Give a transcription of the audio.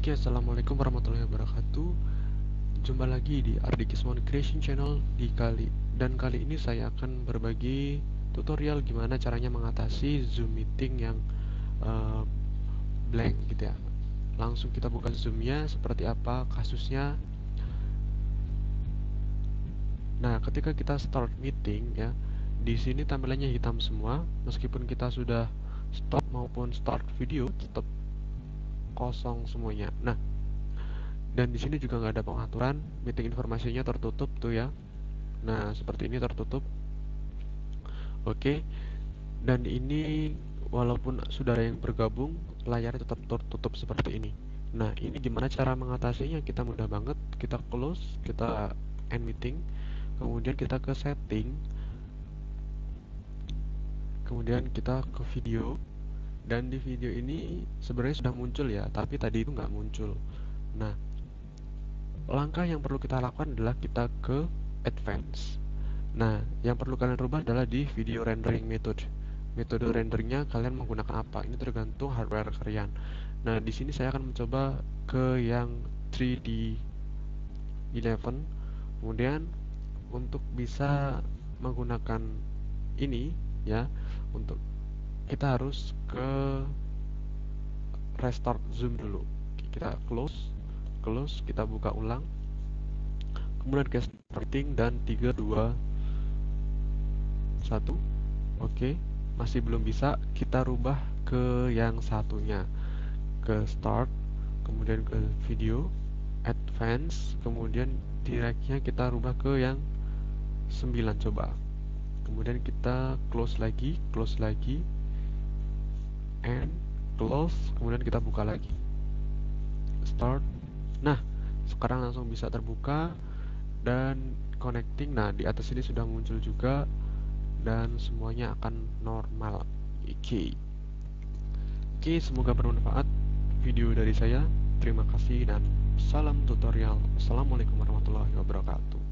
Oke, assalamualaikum warahmatullahi wabarakatuh. Jumpa lagi di Ardikismon Creation Channel kali ini saya akan berbagi tutorial gimana caranya mengatasi Zoom meeting yang uh, blank gitu ya. Langsung kita buka Zoom-nya, seperti apa kasusnya. Nah, ketika kita start meeting ya, di sini tampilannya hitam semua, meskipun kita sudah stop maupun start video tetap kosong semuanya. Nah, dan di sini juga nggak ada pengaturan, meeting informasinya tertutup tuh ya. Nah, seperti ini tertutup. Oke. Dan ini walaupun sudah ada yang bergabung, layarnya tetap tertutup seperti ini. Nah, ini gimana cara mengatasinya? Kita mudah banget. Kita close, kita end meeting, kemudian kita ke setting, kemudian kita ke video. Dan di video ini sebenarnya sudah muncul ya, tapi tadi itu nggak muncul. Nah, langkah yang perlu kita lakukan adalah kita ke advance. Nah, yang perlu kalian rubah adalah di video rendering method. Metode renderingnya kalian menggunakan apa? Ini tergantung hardware kalian. Nah, di sini saya akan mencoba ke yang 3D11. Kemudian untuk bisa menggunakan ini ya, untuk kita harus ke restart zoom dulu. Kita close, kita buka ulang. Kemudian ke starting dan 3 2 1. Oke, masih belum bisa, kita rubah ke yang satunya, ke start, kemudian ke video, advance, kemudian directnya kita rubah ke yang 9 coba. Kemudian kita close lagi, and close, kemudian kita buka lagi. Start. Nah, sekarang langsung bisa terbuka dan connecting. Nah, di atas ini sudah muncul juga dan semuanya akan normal. Oke, semoga bermanfaat video dari saya. Terima kasih dan salam tutorial. Assalamualaikum warahmatullahi wabarakatuh.